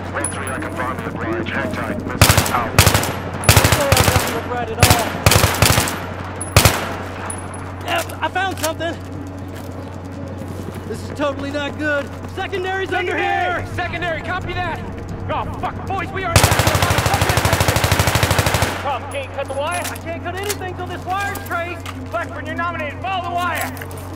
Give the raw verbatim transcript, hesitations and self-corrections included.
Red three, I confirm the oblige. Hang tight. Missile out. Doesn't look right at all. Yeah, I found something. This is totally not good. Secondary's under here. Secondary, copy that. Oh, fuck, boys, we are attacked. Tom, can't cut the wire? I can't cut anything till this wire's traced. Blackburn, you're nominated. Follow the wire.